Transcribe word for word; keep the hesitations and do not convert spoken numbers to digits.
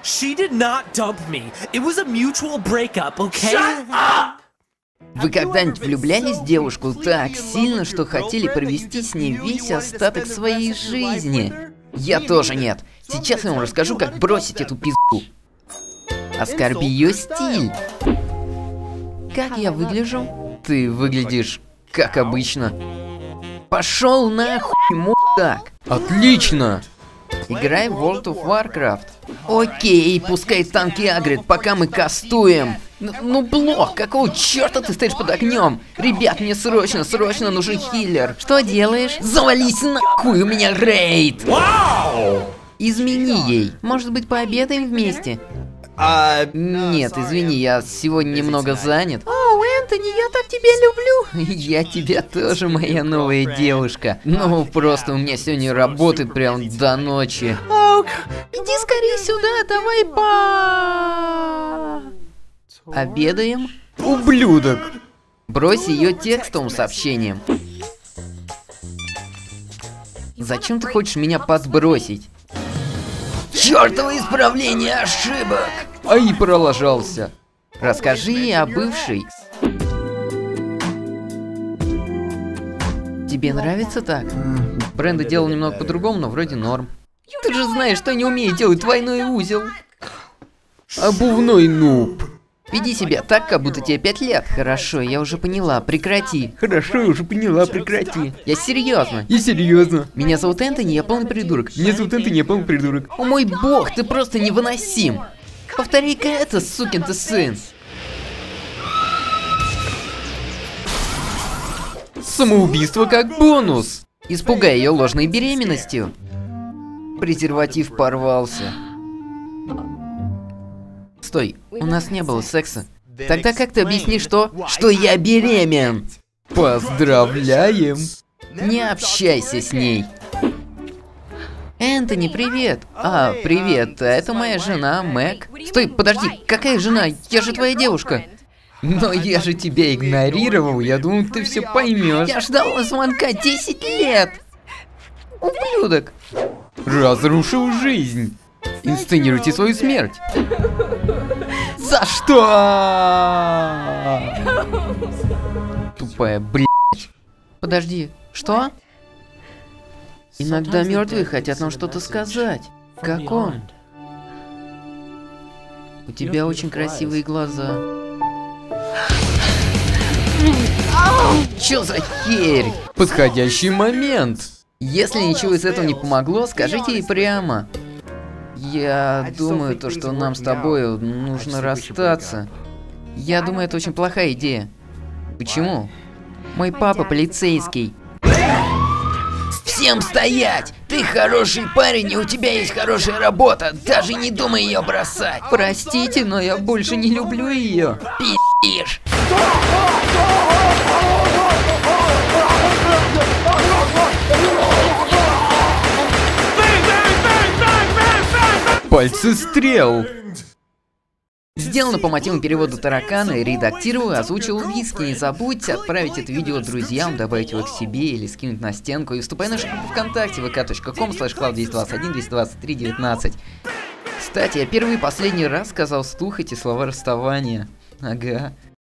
She did not dump me. It was a mutual breakup, okay? Shut up! Вы когда-нибудь влюблялись в девушку так сильно, что хотели провести с ней весь остаток своей жизни? Я тоже нет. Сейчас я вам расскажу, как бросить эту пизду. Оскорби ее стиль. Как я выгляжу? Ты выглядишь как обычно. Пошел нахуй, мудак. Отлично. Играй в World of Warcraft. Окей, пускай танки агрят, пока мы кастуем. Ну, ну блок, какого черта ты стоишь под огнем? Ребят, мне срочно, срочно нужен хиллер. Что делаешь? Завались нахуй, у меня рейд. Wow! Измени ей. Может быть, пообедаем вместе? Uh, Нет, извини, я сегодня немного занят. О, Энтони, я так тебя люблю. Я тебя тоже, моя новая девушка. Ну, просто у меня сегодня работает прям до ночи. Иди скорее сюда, давай по... Обедаем? Ублюдок! Брось ее текстовым сообщением. Зачем ты хочешь меня подбросить? Чёртово исправление ошибок! Ай, пролажался. Расскажи ей о бывшей. Тебе нравится так? Бренда делал немного по-другому, но вроде норм. Ты же знаешь, что не умеет делать двойной узел. Обувной нуб. Веди себя так, как будто тебе пять лет. Хорошо, я уже поняла, прекрати. Хорошо, я уже поняла, прекрати. Я серьезно. Я серьезно. Меня зовут Энтони, я полный придурок. Меня зовут Энтони, я полный придурок. О мой бог, ты просто невыносим. Повтори-ка это, сукин ты сын. Самоубийство как бонус. Испугай ее ложной беременностью. Презерватив порвался. Стой, у нас не было секса. Тогда как ты объяснишь, что... Что я беремен? Поздравляем. Не общайся с ней. Энтони, привет. А, привет, это моя жена, Мэг. Стой, подожди, какая жена? Я же твоя девушка. Но я же тебя игнорировал, я думал, ты все поймешь. Я ждал звонка десять лет. Ублюдок. Разрушил жизнь. Инсценируйте свою смерть. За что? Тупая, блядь. Подожди, что? Иногда мертвые хотят нам что-то сказать. Как он? У тебя очень красивые глаза. Чё за херь? Подходящий момент. Если ничего из этого не помогло, скажите ей прямо. Я думаю, то, что нам с тобой нужно расстаться. Я думаю, это очень плохая идея. Почему? Мой папа полицейский. Всем стоять! Ты хороший парень, и у тебя есть хорошая работа. Даже не думай ее бросать. Простите, но я больше не люблю ее. Пи***ишь. Пальцы стрел. Сделано по мотивам перевода Таракана, редактировал и озвучил Виски. Не забудьте отправить это видео друзьям, добавить его к себе или скинуть на стенку. И вступай в нашу группу ВКонтакте, вэ ка точка ком слэш клауд двести двадцать один двести двадцать три девятнадцать. Кстати, я первый и последний раз сказал вслух эти слова расставания. Ага.